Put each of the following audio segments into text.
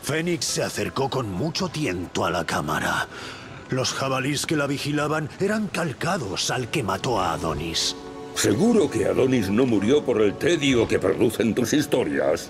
Fénix se acercó con mucho tiento a la cámara. Los jabalís que la vigilaban eran calcados al que mató a Adonis. ¿Seguro que Adonis no murió por el tedio que producen tus historias?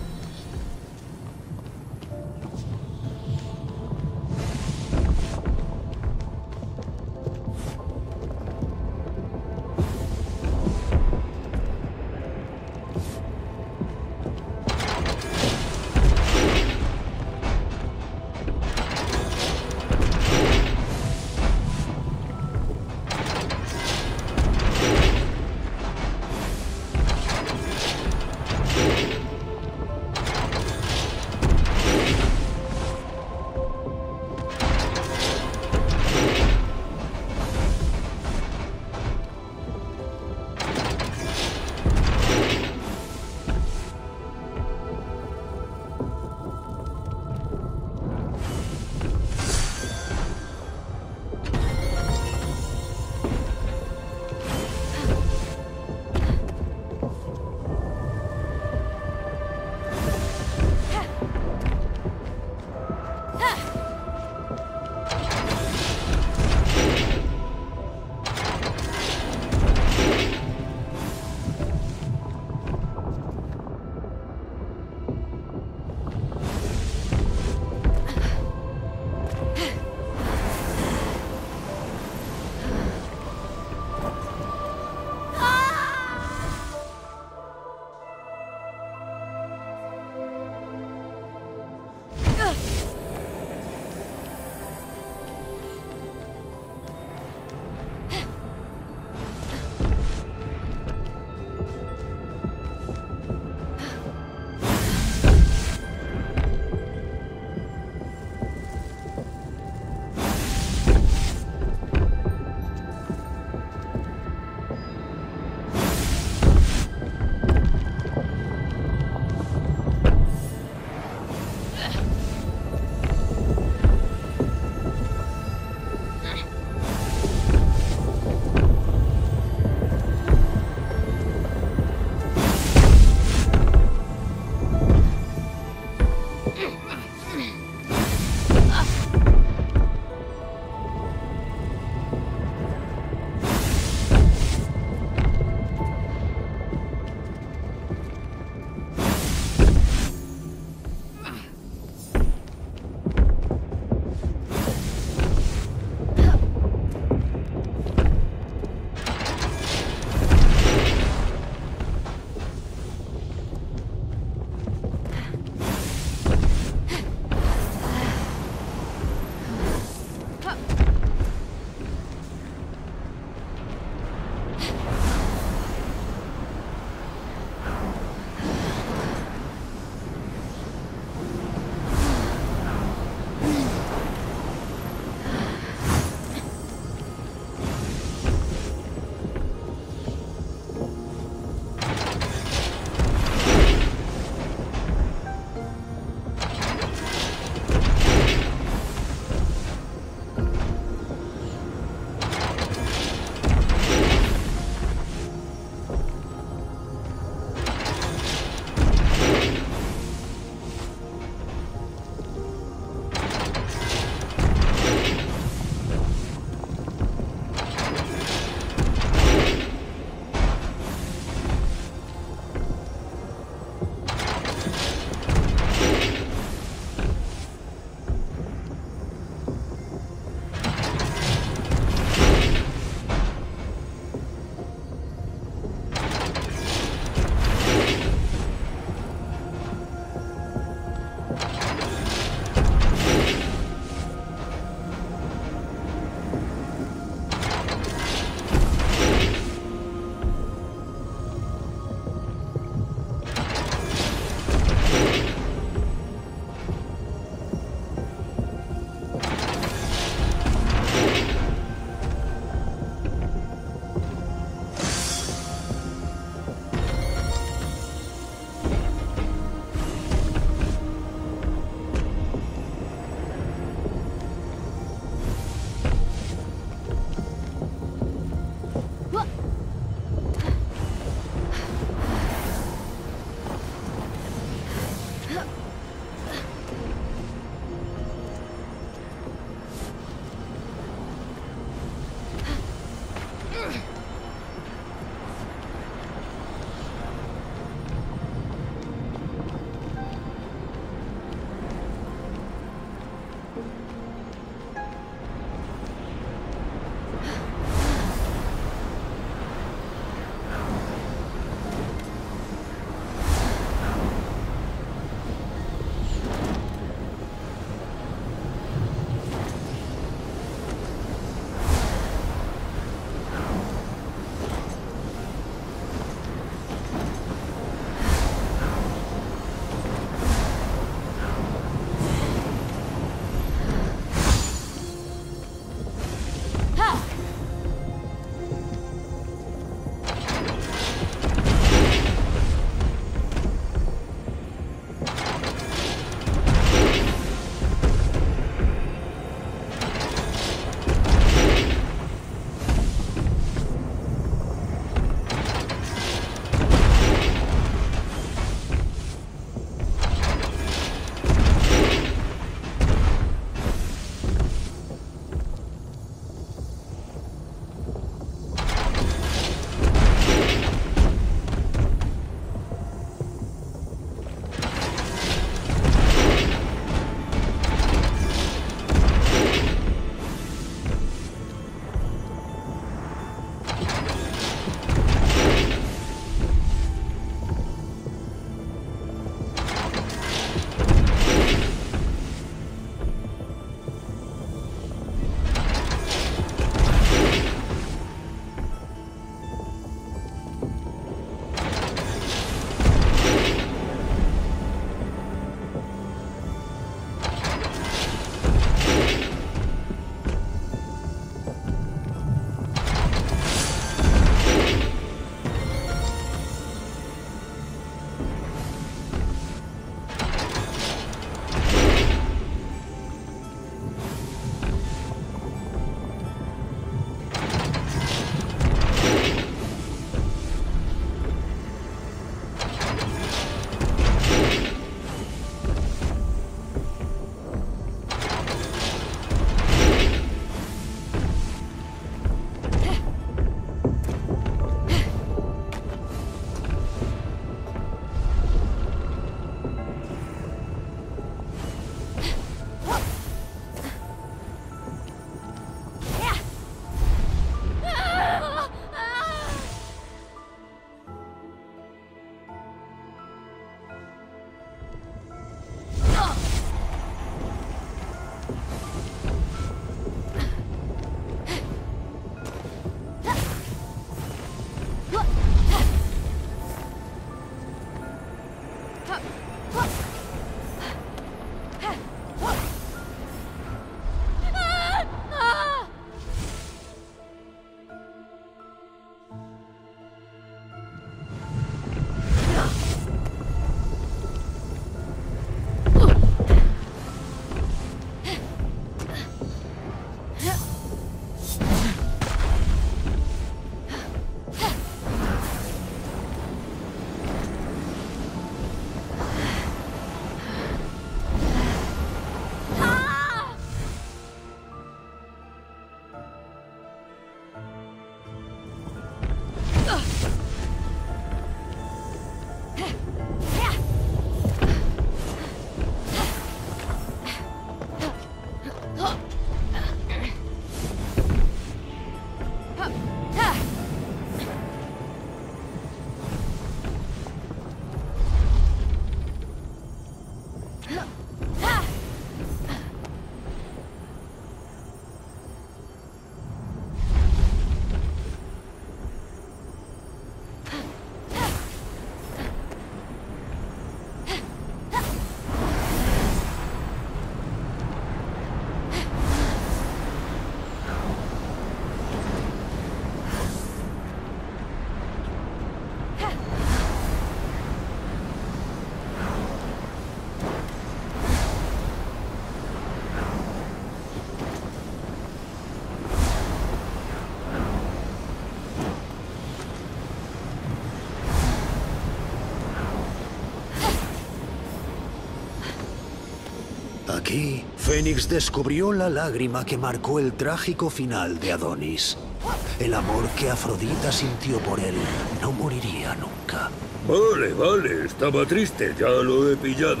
Aquí, Fénix descubrió la lágrima que marcó el trágico final de Adonis. El amor que Afrodita sintió por él no moriría nunca. Vale, vale, estaba triste, ya lo he pillado.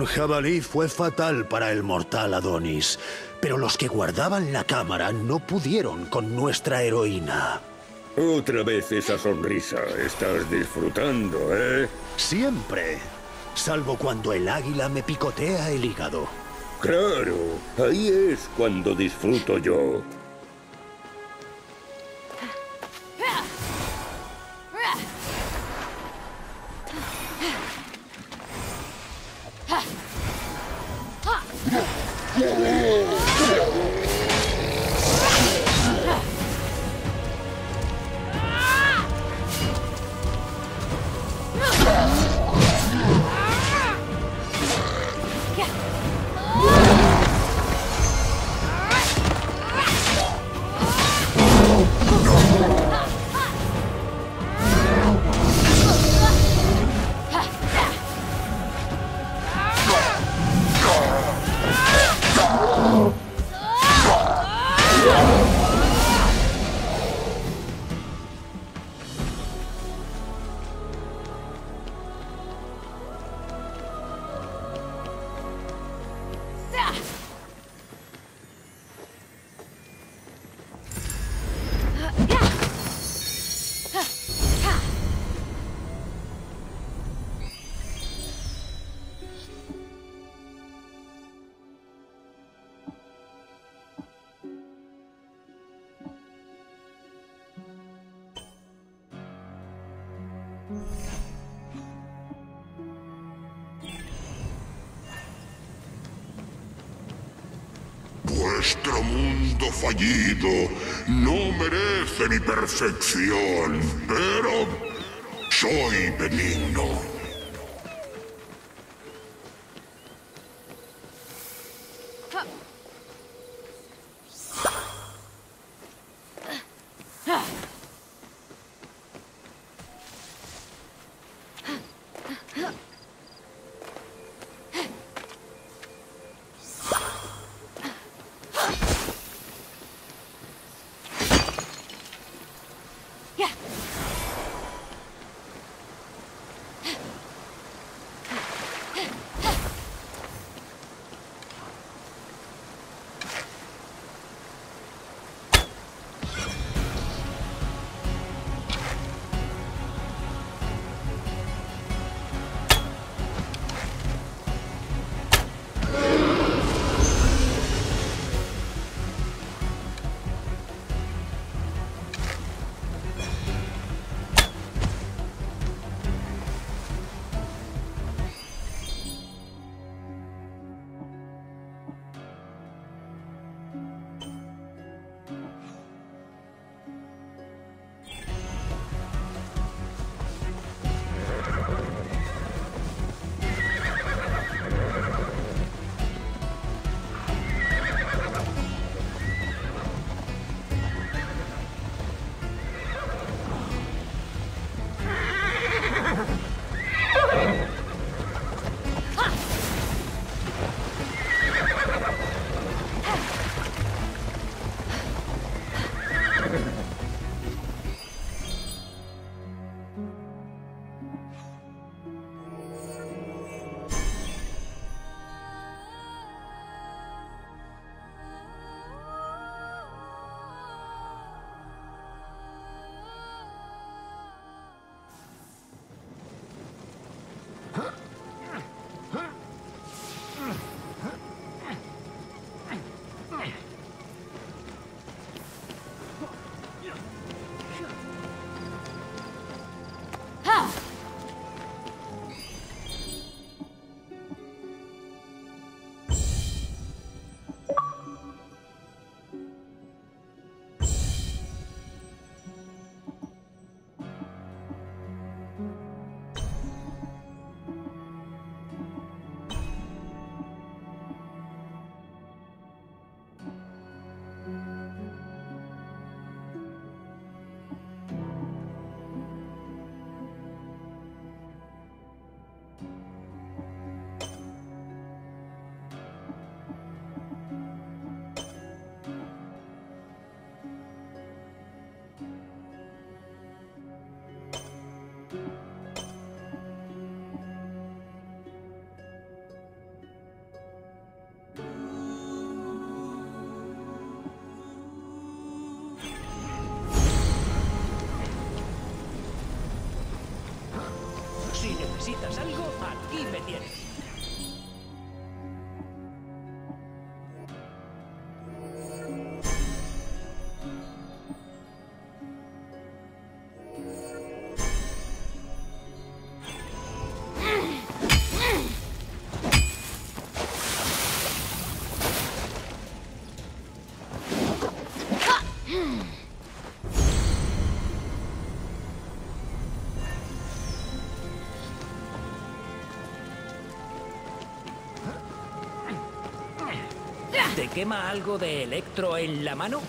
Un jabalí fue fatal para el mortal Adonis, pero los que guardaban la cámara no pudieron con nuestra heroína. Otra vez esa sonrisa. Estás disfrutando, ¿eh? Siempre. Salvo cuando el águila me picotea el hígado. Claro, ahí es cuando disfruto yo. Vuestro mundo fallido no merece mi perfección, pero soy benigno. necesitas algo, aquí me tienes. ¿Te quema algo de electro en la mano?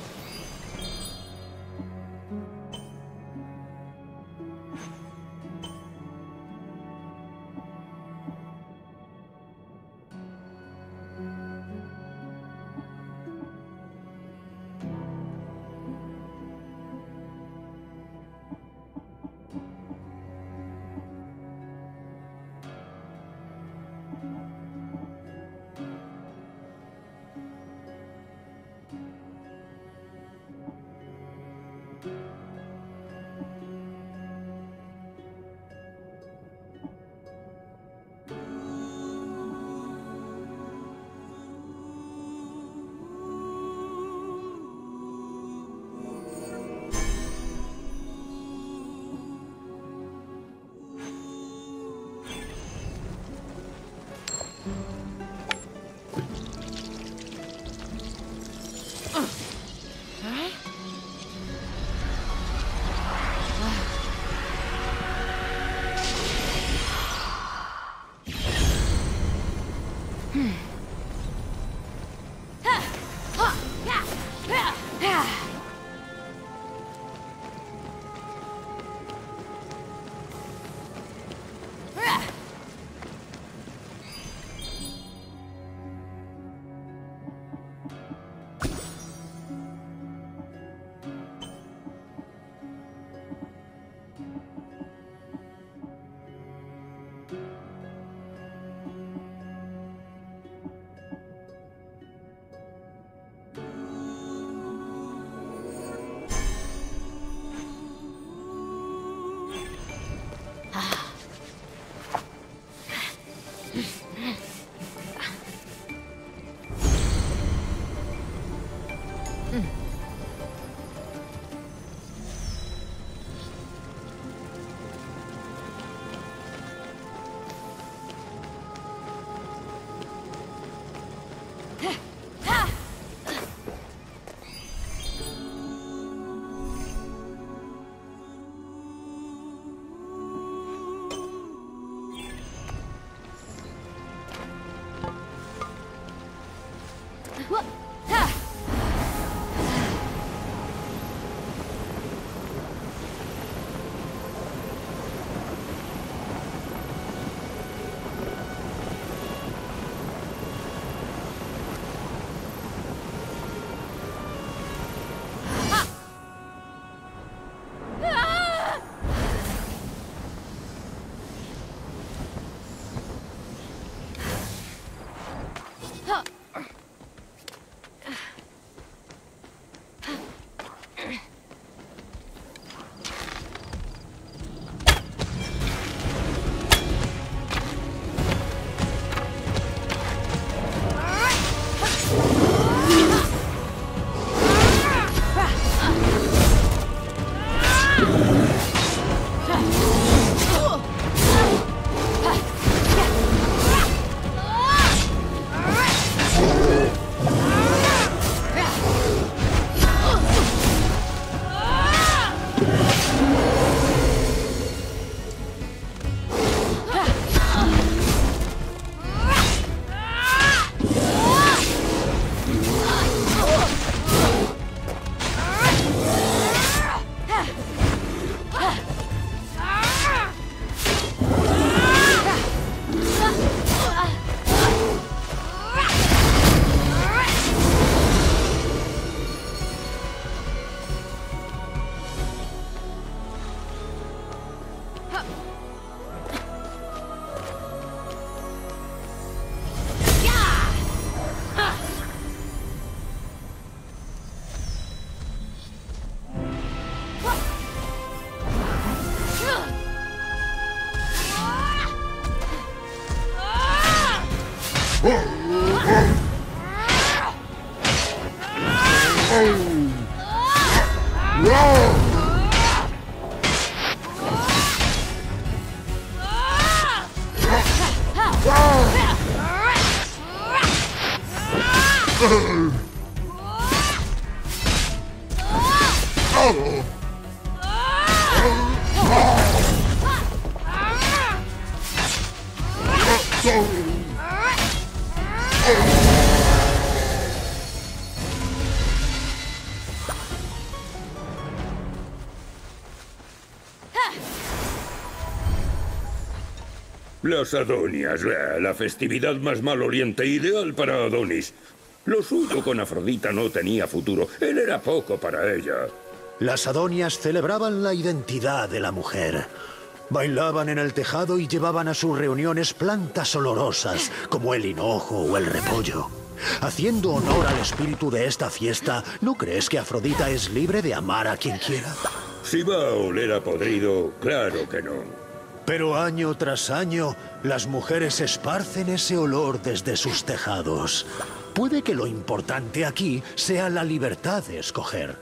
Las Adonias, la festividad más maloliente, ideal para Adonis. Lo suyo con Afrodita no tenía futuro. Él era poco para ella. Las Adonias celebraban la identidad de la mujer. Bailaban en el tejado y llevaban a sus reuniones plantas olorosas, como el hinojo o el repollo. Haciendo honor al espíritu de esta fiesta, ¿no crees que Afrodita es libre de amar a quien quiera? Si va a oler a podrido, claro que no. Pero año tras año, las mujeres esparcen ese olor desde sus tejados. Puede que lo importante aquí sea la libertad de escoger.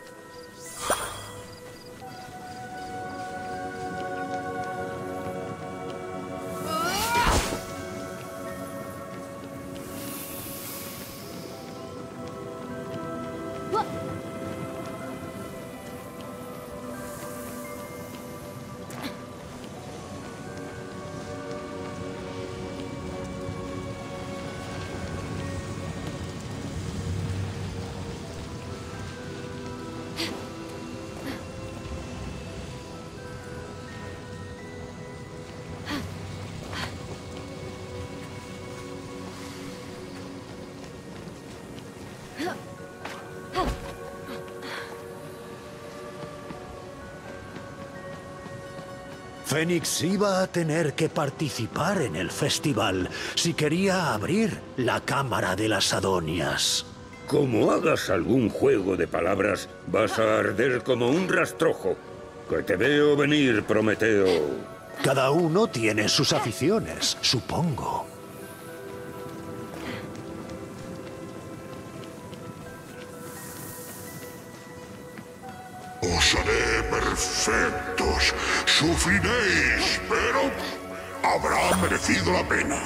Fénix iba a tener que participar en el festival si quería abrir la Cámara de las Adonias. Como hagas algún juego de palabras, vas a arder como un rastrojo. Que te veo venir, Prometeo. Cada uno tiene sus aficiones, supongo. Os haré perfectos. Sufriréis, pero habrá merecido la pena.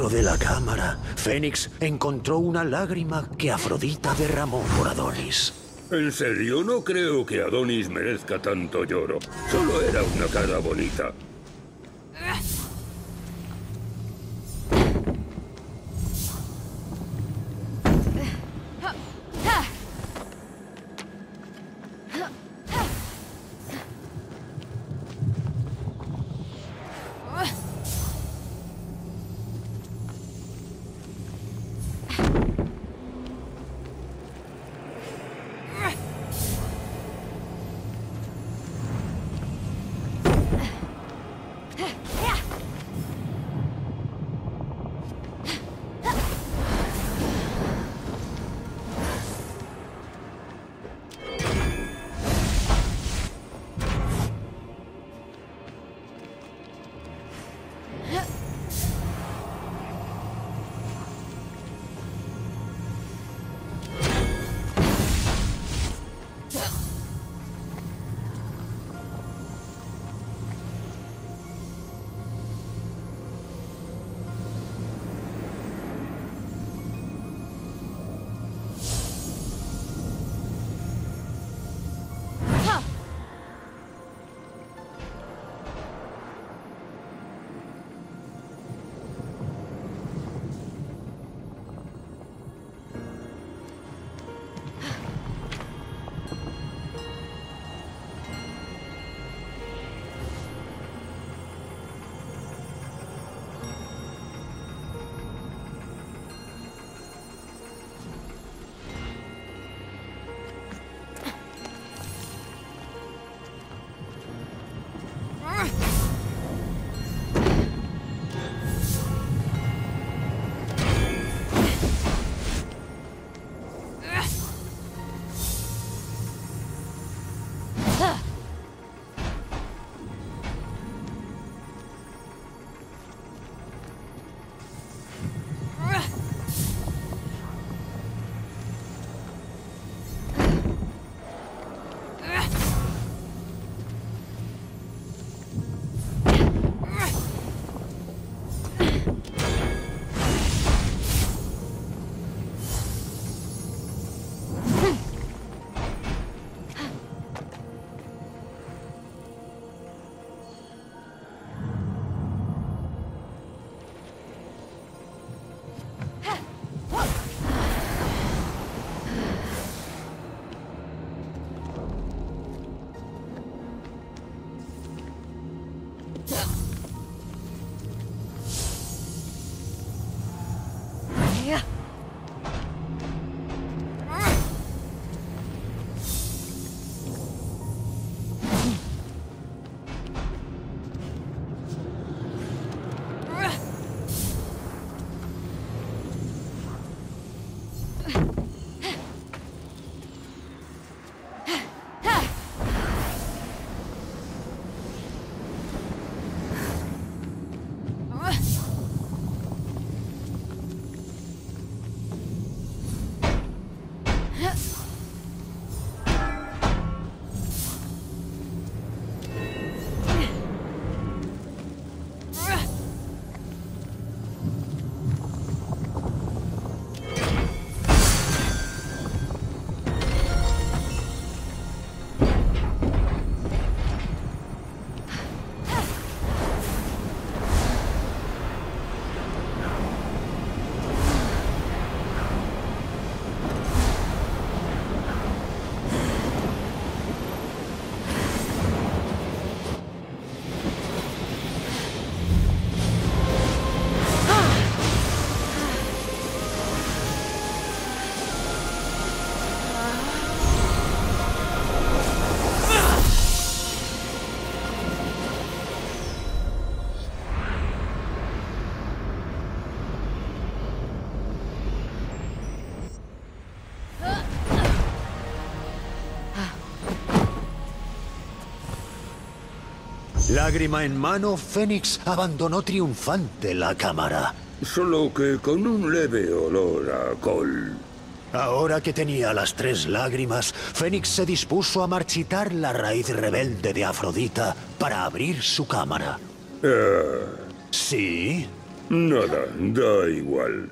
Dentro de la cámara, Fénix encontró una lágrima que Afrodita derramó por Adonis. En serio, no creo que Adonis merezca tanto lloro. Solo era una cara bonita. Lágrima en mano, Fénix abandonó triunfante la cámara. Solo que con un leve olor a col. Ahora que tenía las 3 lágrimas, Fénix se dispuso a marchitar la raíz rebelde de Afrodita para abrir su cámara. ¿Sí? Nada, da igual.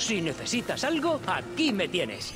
Si necesitas algo, aquí me tienes.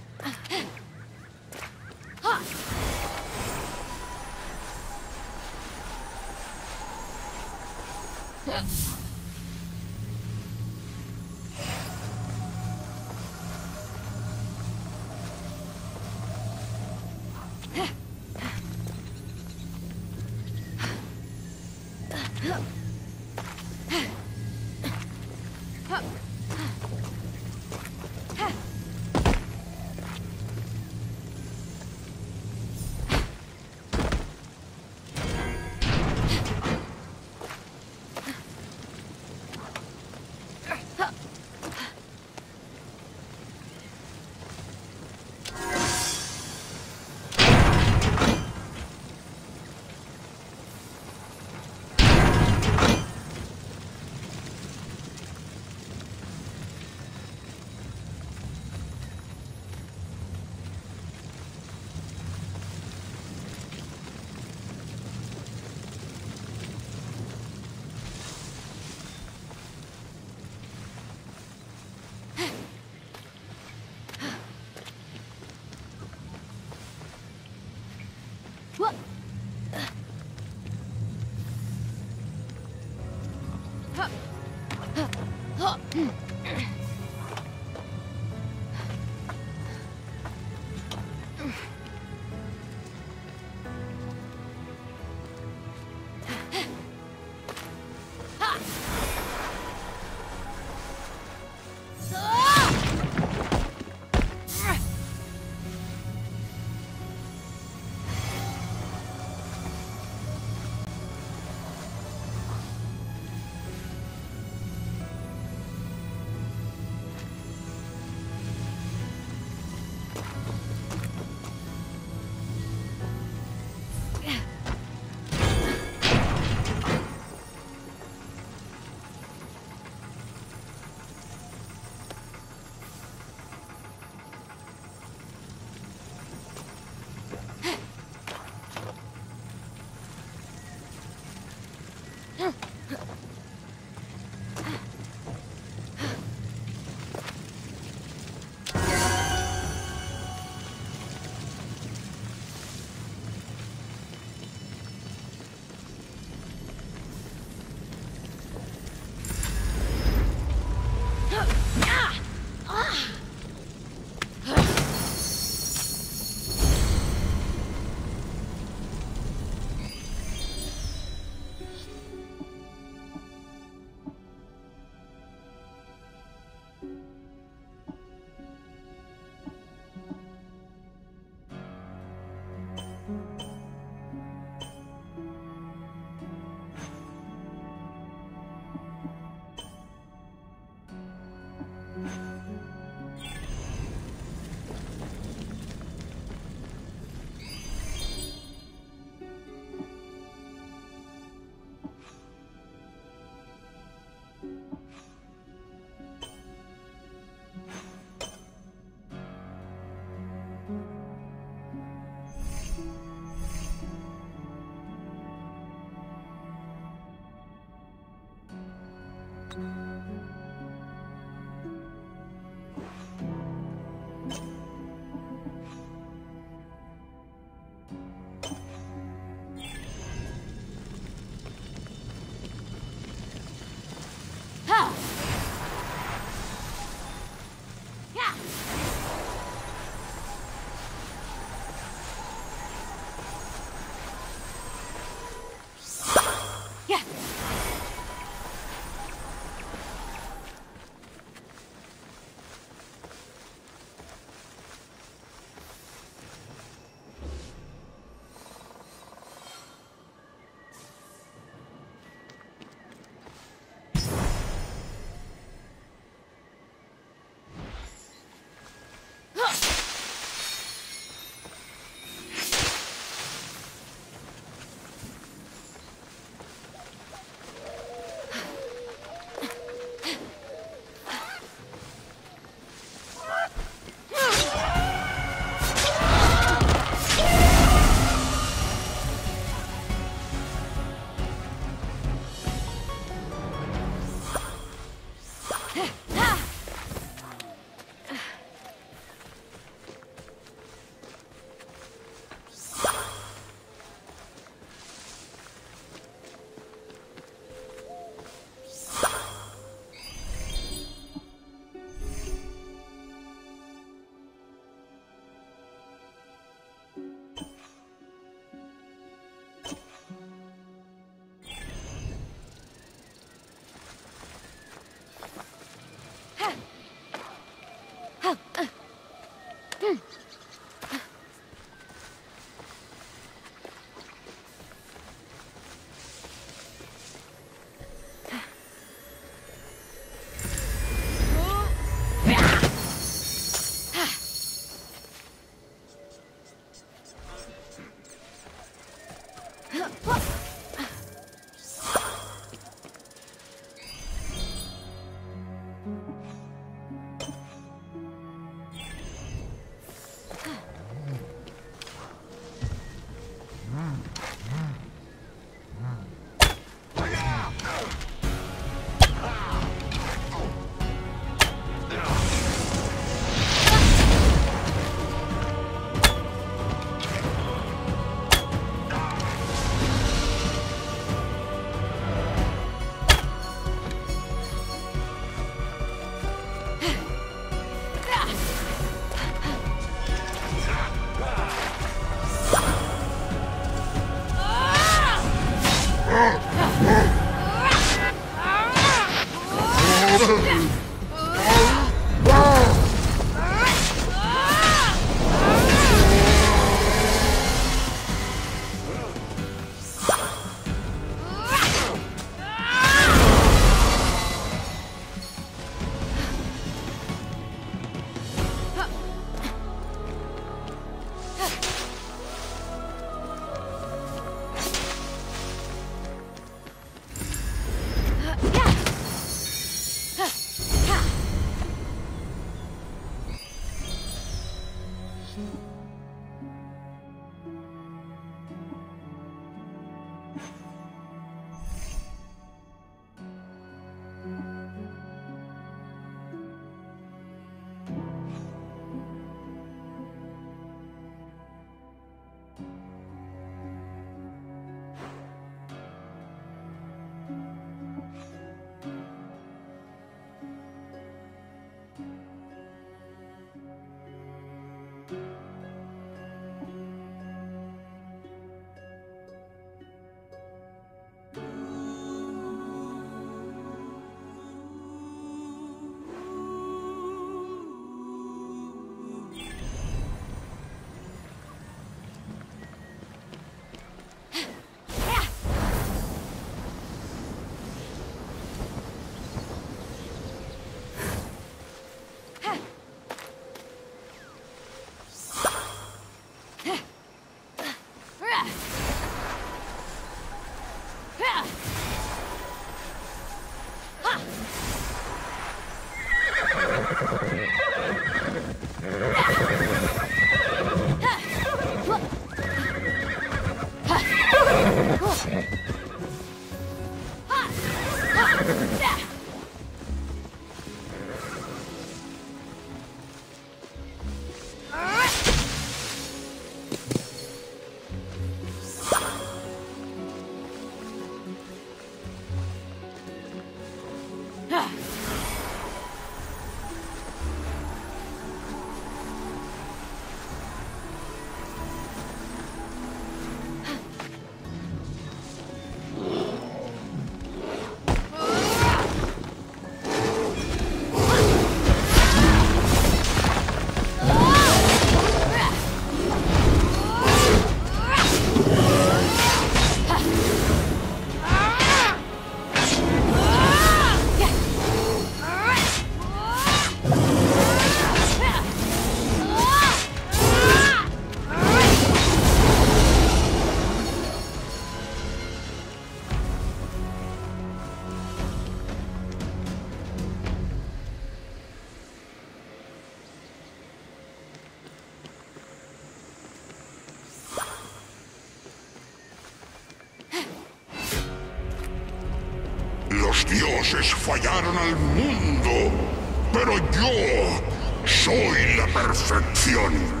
dioses fallaron al mundo, pero yo soy la perfección.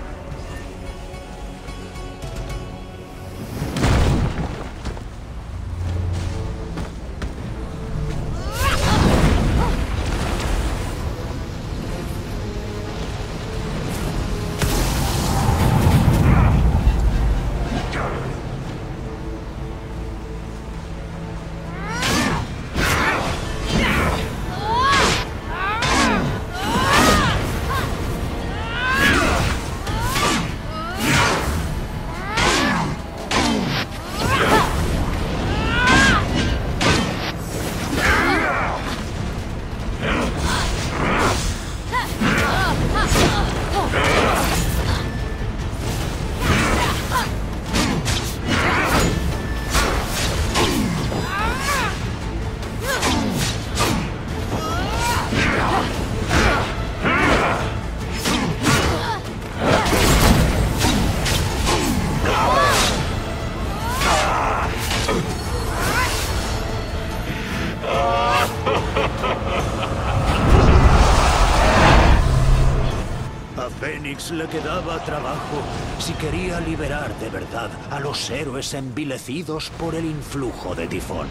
A Fénix le quedaba trabajo si quería liberar de verdad a los héroes envilecidos por el influjo de Tifón.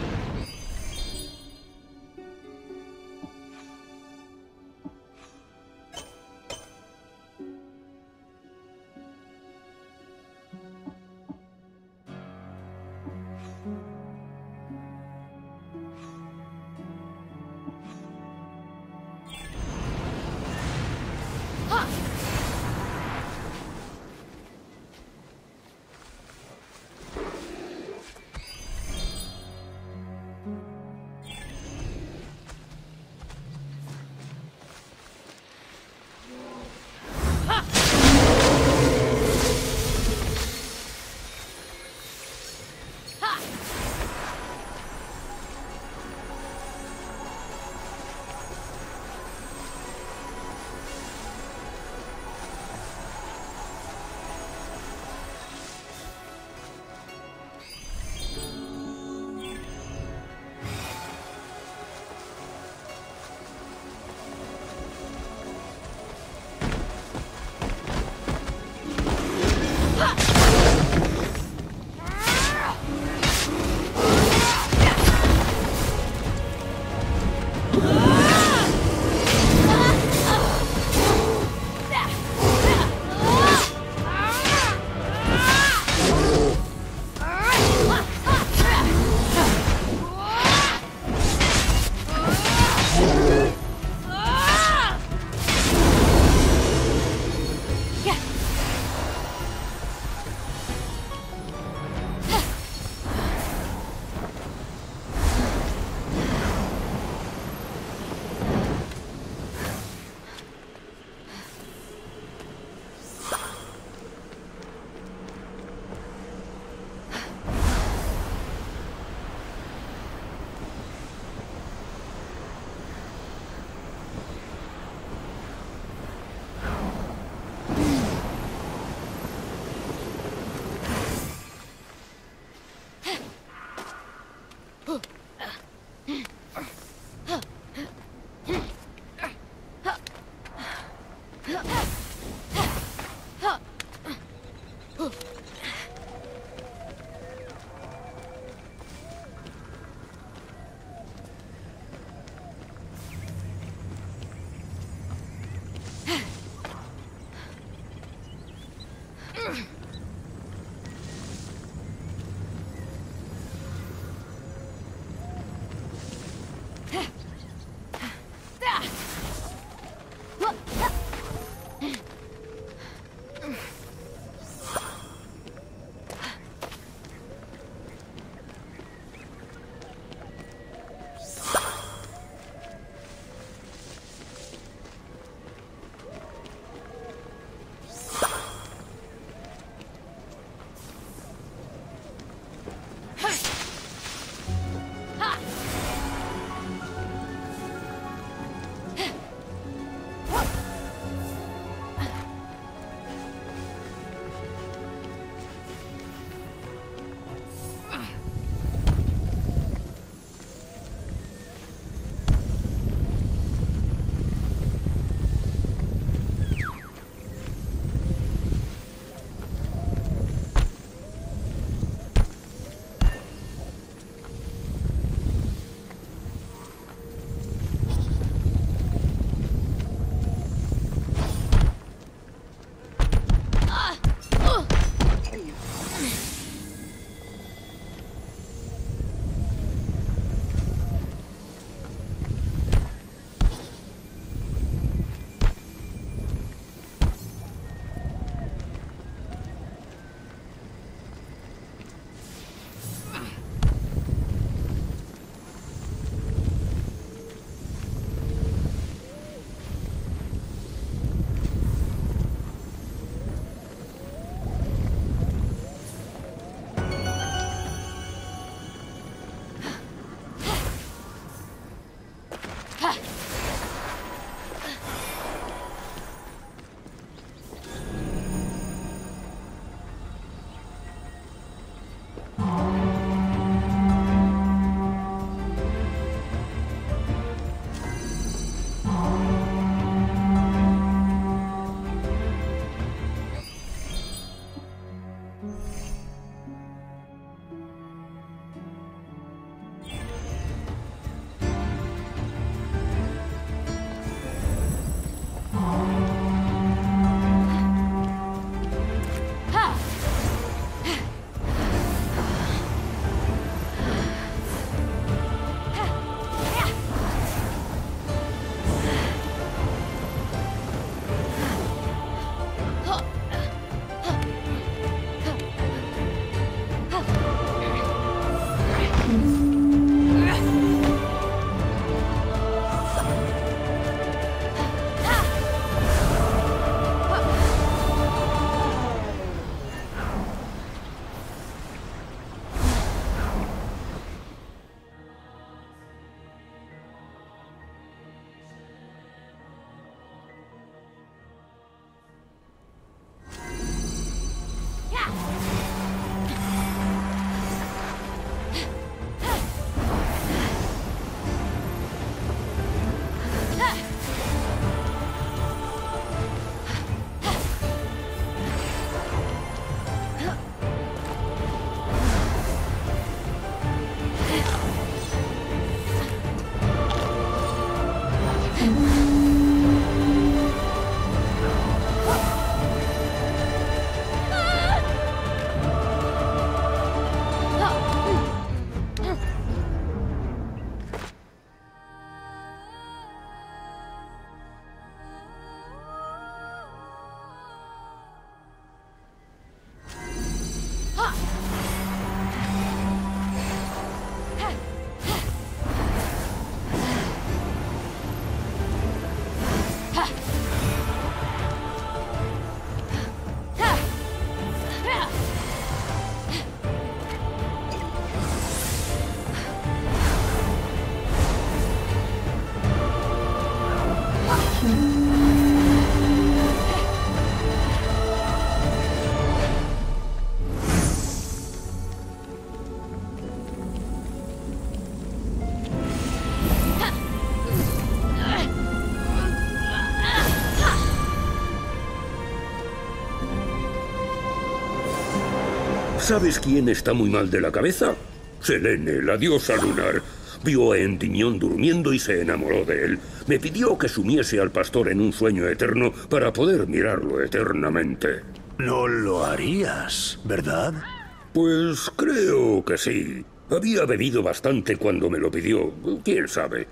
¿Sabes quién está muy mal de la cabeza? Selene, la diosa lunar. Vio a Endymion durmiendo y se enamoró de él. Me pidió que sumiese al pastor en un sueño eterno para poder mirarlo eternamente. No lo harías, ¿verdad? Pues creo que sí. Había bebido bastante cuando me lo pidió. ¿Quién sabe?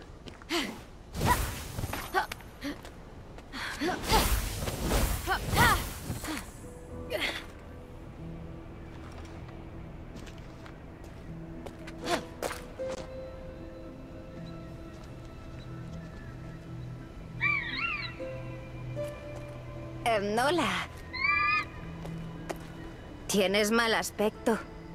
Hola. Tienes mal aspecto.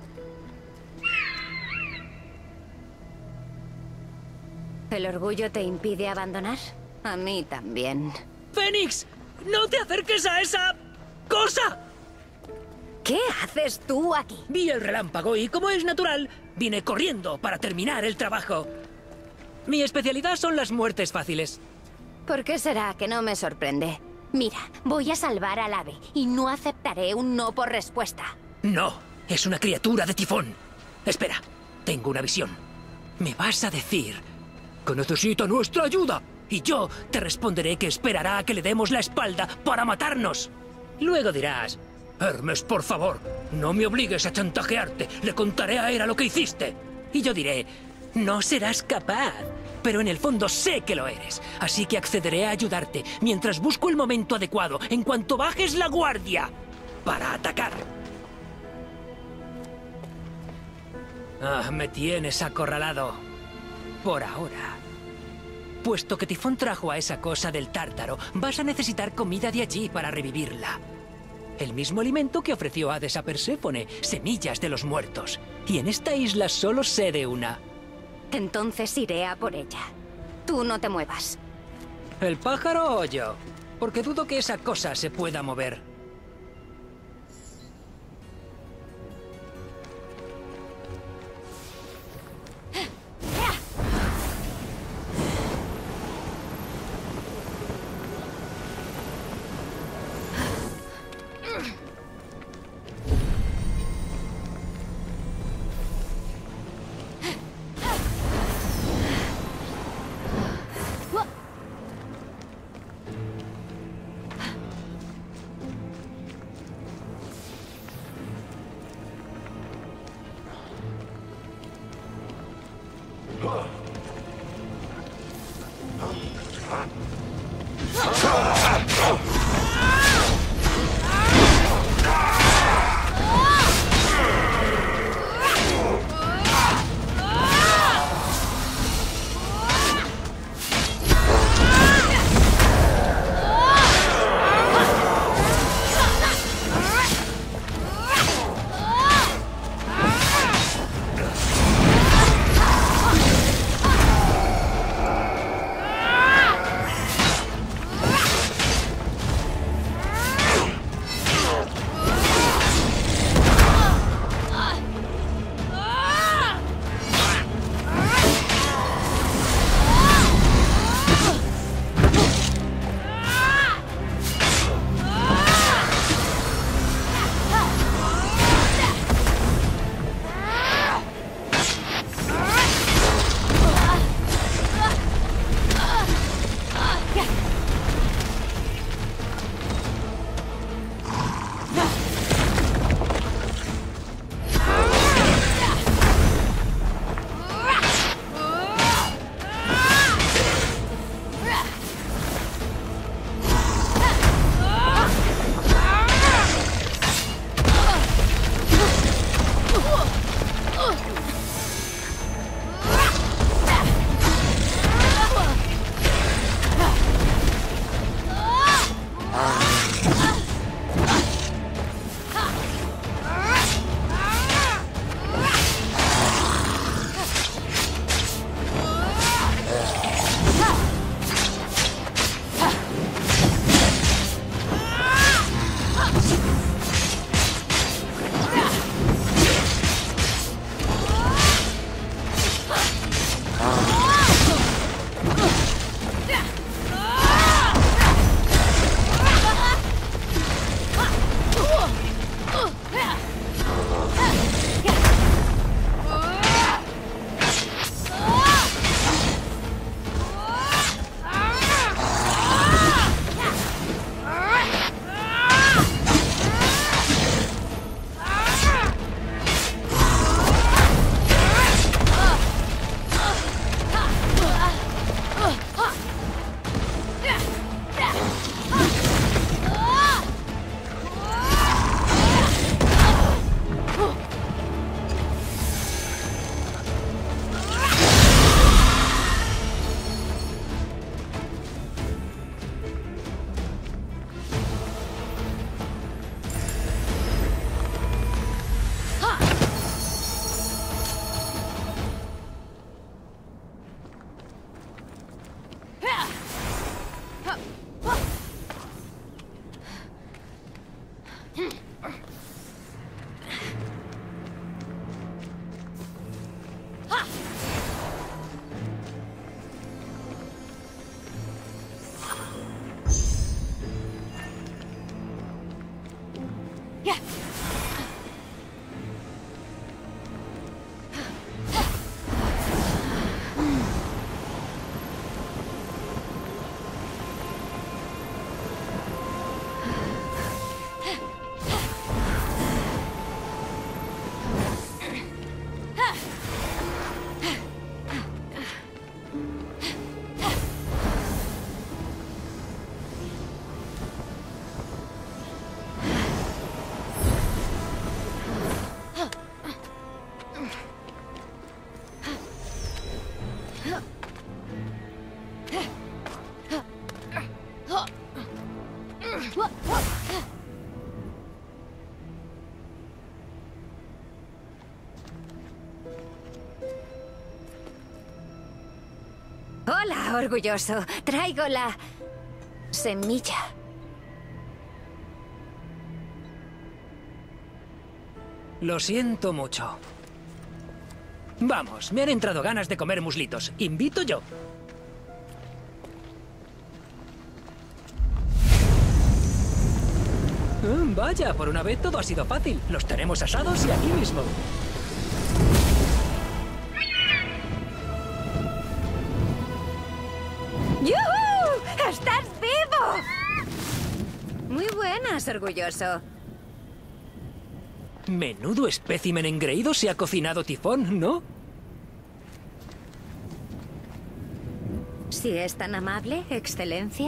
¿El orgullo te impide abandonar? A mí también. ¡Fénix! ¡No te acerques a esa cosa! ¿Qué haces tú aquí? Vi el relámpago y, como es natural, vine corriendo para terminar el trabajo. Mi especialidad son las muertes fáciles. ¿Por qué será que no me sorprende? Mira, voy a salvar al ave y no aceptaré un no por respuesta. No, es una criatura de tifón. Espera, tengo una visión. Me vas a decir que necesita nuestra ayuda y yo te responderé que esperará a que le demos la espalda para matarnos. Luego dirás: Hermes, por favor, no me obligues a chantajearte. Le contaré a Hera lo que hiciste. Y yo diré: no serás capaz. Pero en el fondo sé que lo eres. Así que accederé a ayudarte mientras busco el momento adecuado en cuanto bajes la guardia para atacar. Me tienes acorralado. Por ahora. Puesto que Tifón trajo a esa cosa del Tártaro, vas a necesitar comida de allí para revivirla. El mismo alimento que ofreció Hades a Perséfone, semillas de los muertos. Y en esta isla solo sé de una. Entonces iré a por ella. Tú no te muevas. ¿El pájaro o yo? Porque dudo que esa cosa se pueda mover. Hola, orgulloso. Traigo la semilla. Lo siento mucho. Vamos, me han entrado ganas de comer muslitos. Invito yo. Vaya, por una vez todo ha sido fácil. Los tenemos asados y aquí mismo. ¡Yuhu! ¡Estás vivo! Muy buenas, orgulloso. Menudo espécimen engreído se ha cocinado Tifón, ¿no? Si es tan amable, excelencia.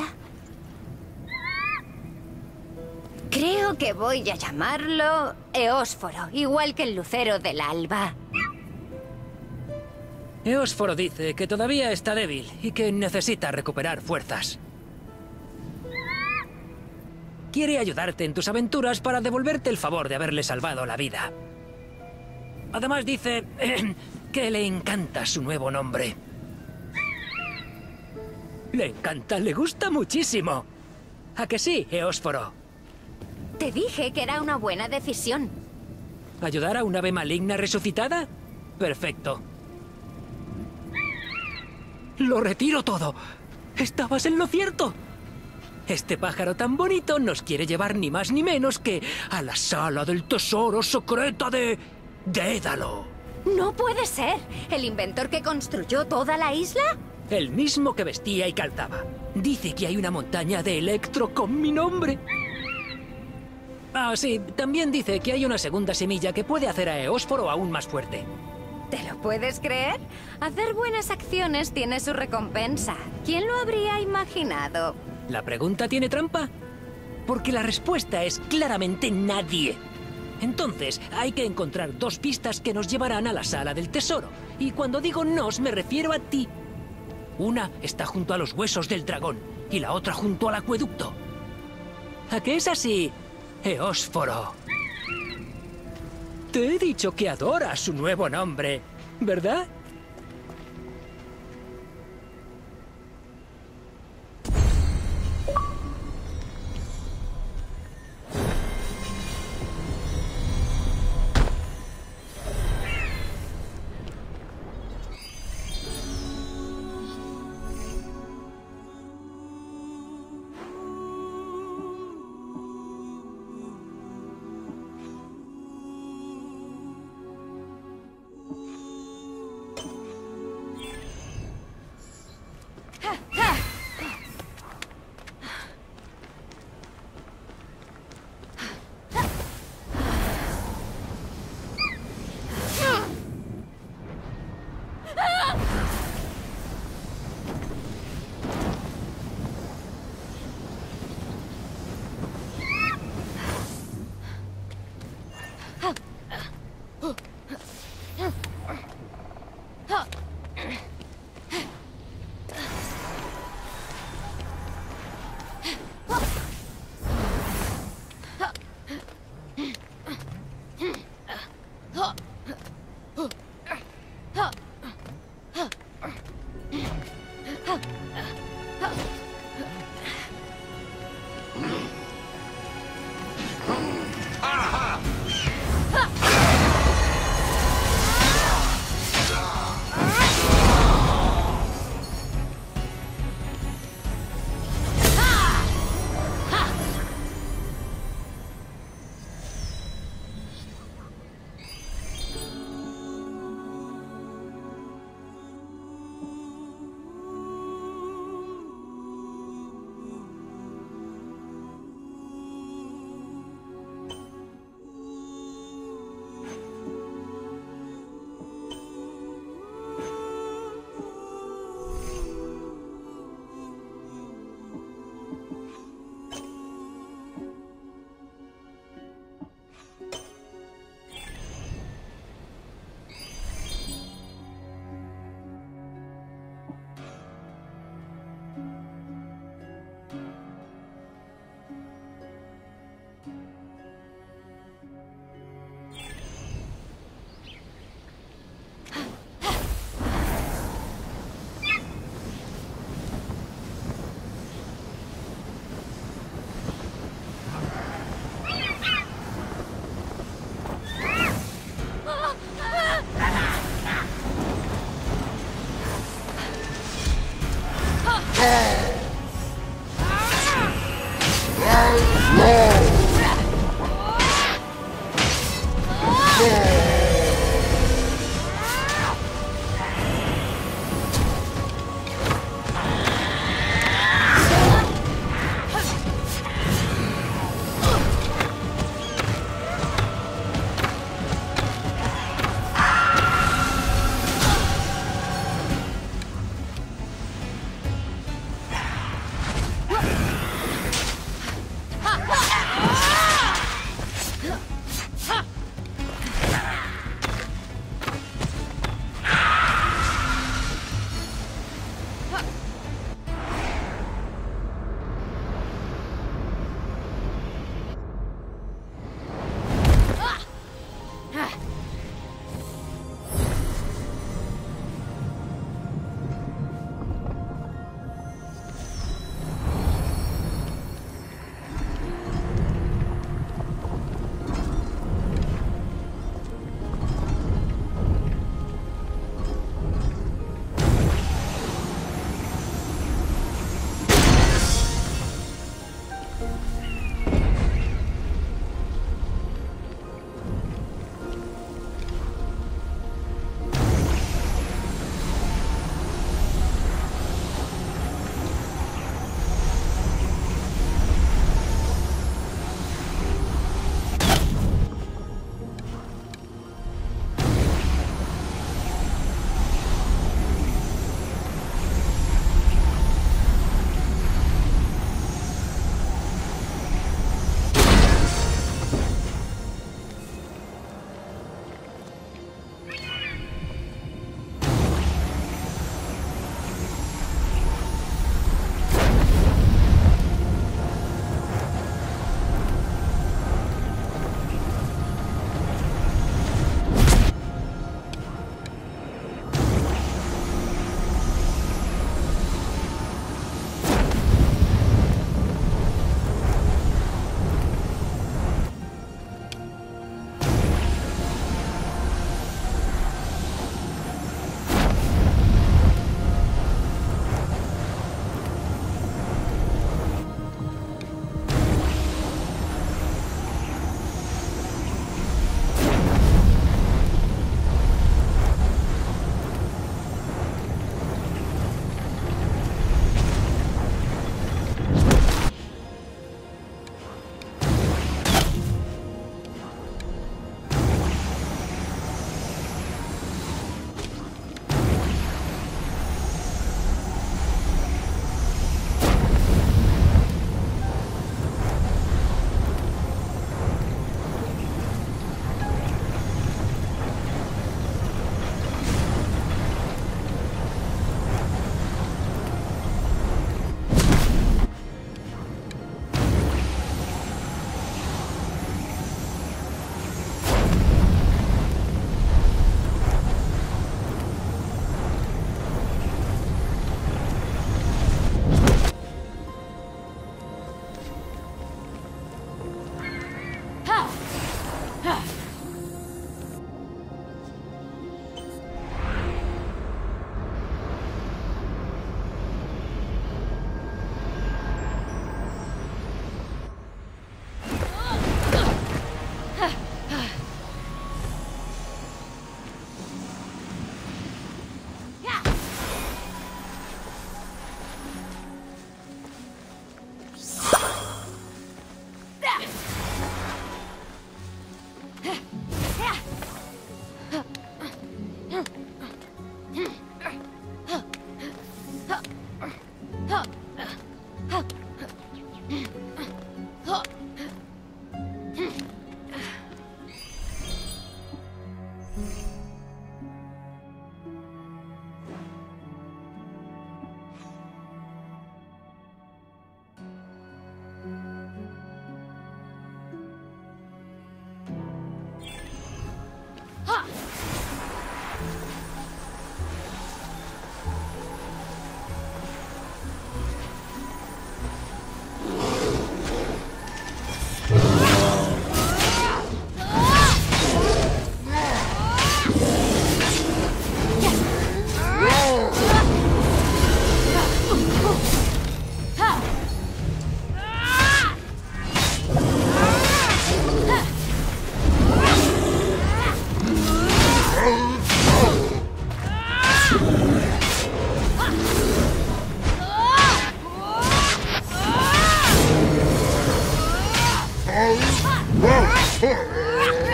Creo que voy a llamarlo Eósforo, igual que el lucero del alba. Eósforo dice que todavía está débil y que necesita recuperar fuerzas. Quiere ayudarte en tus aventuras para devolverte el favor de haberle salvado la vida. Además dice que le encanta su nuevo nombre. Le encanta, le gusta muchísimo. ¿A que sí, Eósforo? Te dije que era una buena decisión. ¿Ayudar a un ave maligna resucitada? Perfecto. Lo retiro todo. Estabas en lo cierto. Este pájaro tan bonito nos quiere llevar ni más ni menos que a la sala del tesoro secreta de Dédalo. No puede ser. ¿El inventor que construyó toda la isla? El mismo que vestía y calzaba. Dice que hay una montaña de electro con mi nombre. Ah, sí, también dice que hay una segunda semilla que puede hacer a Eósforo aún más fuerte. ¿Te lo puedes creer? Hacer buenas acciones tiene su recompensa. ¿Quién lo habría imaginado? ¿La pregunta tiene trampa? Porque la respuesta es claramente nadie. Entonces, hay que encontrar dos pistas que nos llevarán a la sala del tesoro. Y cuando digo nos, me refiero a ti. Una está junto a los huesos del dragón y la otra junto al acueducto. ¿A qué es así, Eósforo? Te he dicho que adora su nuevo nombre, ¿verdad?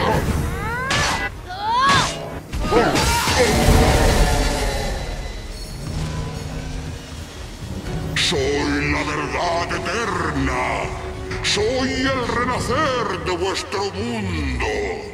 Soy la verdad eterna. Soy el renacer de vuestro mundo.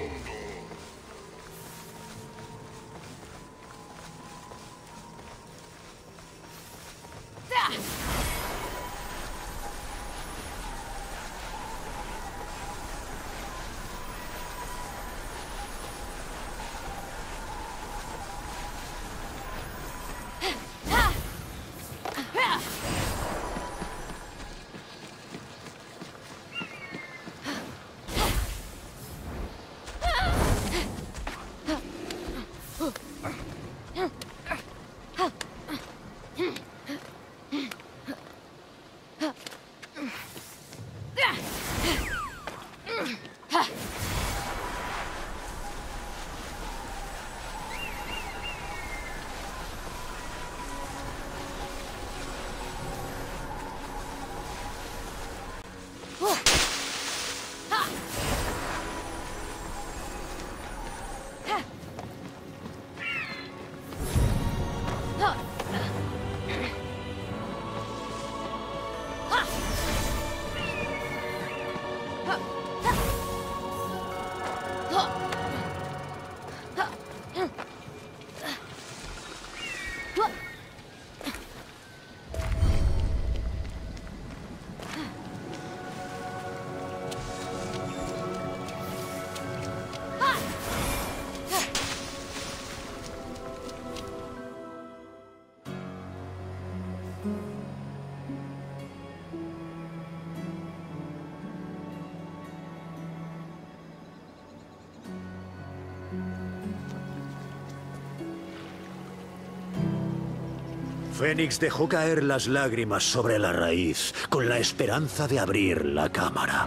Fénix dejó caer las lágrimas sobre la raíz, con la esperanza de abrir la cámara.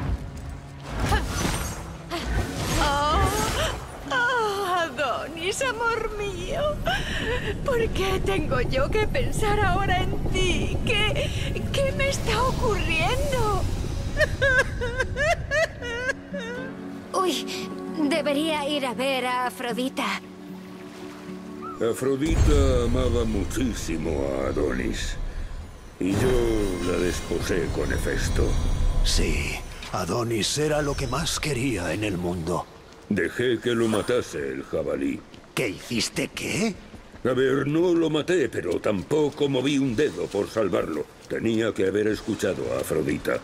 Adonis, amor mío. ¿Por qué tengo yo que pensar ahora en ti? ¿Qué me está ocurriendo? Uy, debería ir a ver a Afrodita. Afrodita amaba muchísimo a Adonis. Y yo la desposé con Hefesto. Sí, Adonis era lo que más quería en el mundo. Dejé que lo matase el jabalí. ¿Qué hiciste qué? A ver, no lo maté, pero tampoco moví un dedo por salvarlo. Tenía que haber escuchado a Afrodita.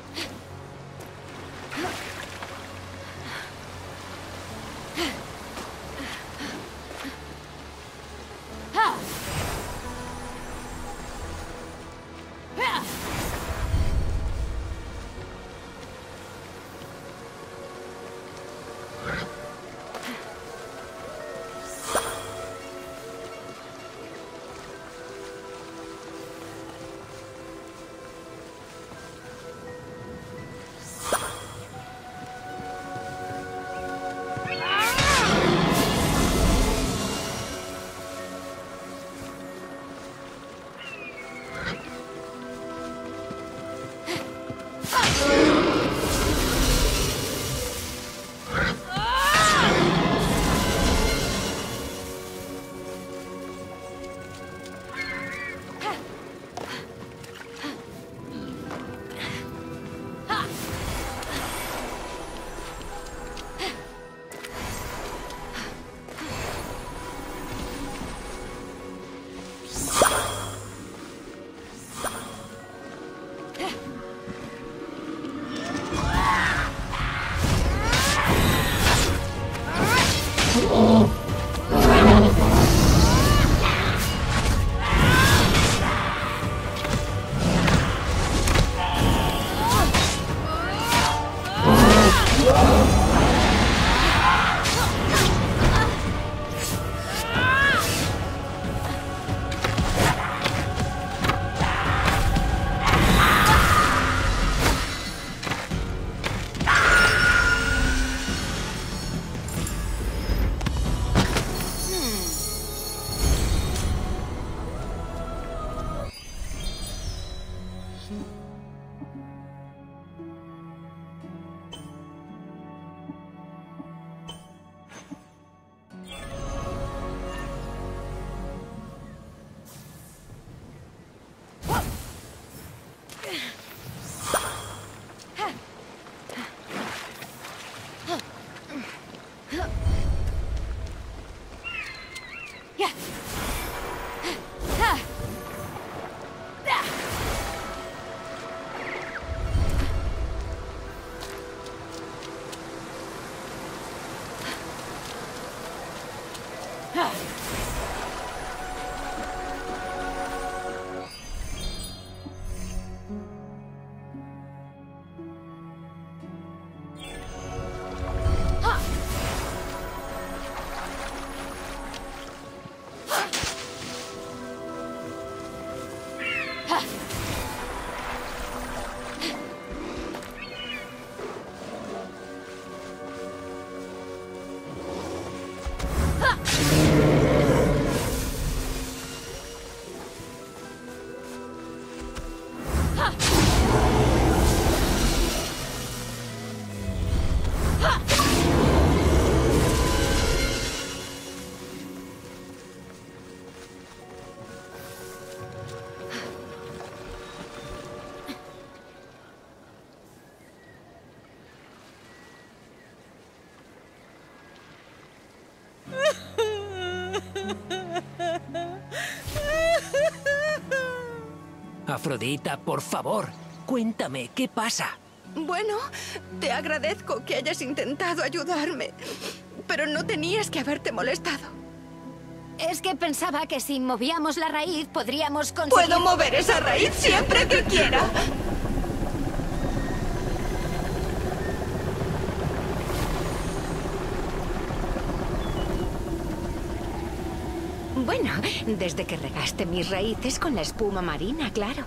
Afrodita, por favor, cuéntame, ¿qué pasa? Bueno, te agradezco que hayas intentado ayudarme, pero no tenías que haberte molestado. Es que pensaba que si movíamos la raíz podríamos conseguir... Puedo mover esa raíz siempre que quiera. Bueno, desde que regaste mis raíces con la espuma marina, claro.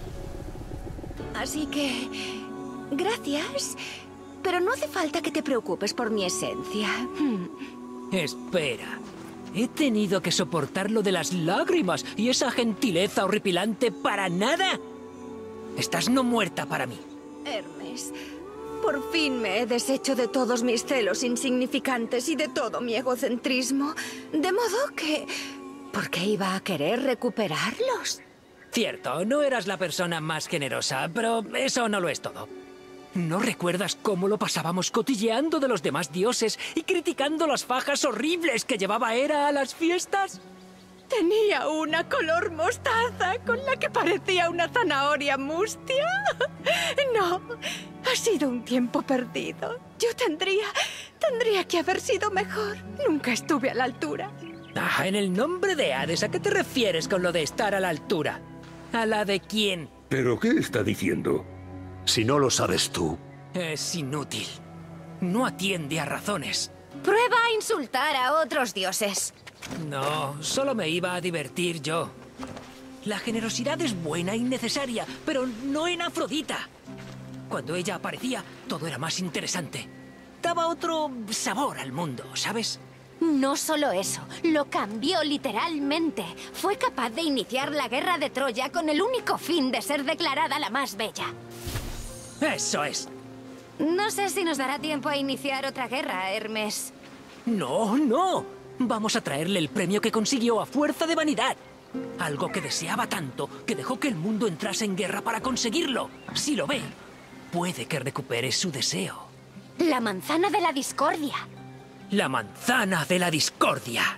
Así que... gracias. Pero no hace falta que te preocupes por mi esencia. Espera. ¿He tenido que soportar lo de las lágrimas y esa gentileza horripilante para nada? Estás no muerta para mí. Hermes, por fin me he deshecho de todos mis celos insignificantes y de todo mi egocentrismo. De modo que... ¿por qué iba a querer recuperarlos? Cierto, no eras la persona más generosa, pero eso no lo es todo. ¿No recuerdas cómo lo pasábamos cotilleando de los demás dioses y criticando las fajas horribles que llevaba Hera a las fiestas? Tenía una color mostaza con la que parecía una zanahoria mustia. No, ha sido un tiempo perdido. Yo tendría que haber sido mejor. Nunca estuve a la altura. Ah, en el nombre de Hades, ¿a qué te refieres con lo de estar a la altura? ¿A la de quién? ¿Pero qué está diciendo? Si no lo sabes tú. Es inútil. No atiende a razones. Prueba a insultar a otros dioses. No, solo me iba a divertir yo. La generosidad es buena y necesaria, pero no en Afrodita. Cuando ella aparecía, todo era más interesante. Daba otro sabor al mundo, ¿sabes? No solo eso, lo cambió literalmente. Fue capaz de iniciar la guerra de Troya con el único fin de ser declarada la más bella. ¡Eso es! No sé si nos dará tiempo a iniciar otra guerra, Hermes. ¡No, no! Vamos a traerle el premio que consiguió a fuerza de vanidad. Algo que deseaba tanto que dejó que el mundo entrase en guerra para conseguirlo. Si lo ve, puede que recupere su deseo. La manzana de la discordia. La manzana de la discordia.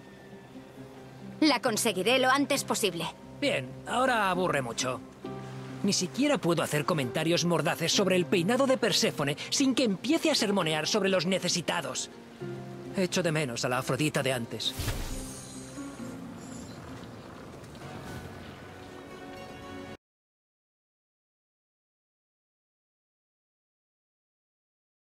La conseguiré lo antes posible. Bien, ahora aburre mucho. Ni siquiera puedo hacer comentarios mordaces sobre el peinado de Perséfone sin que empiece a sermonear sobre los necesitados. Echo de menos a la Afrodita de antes.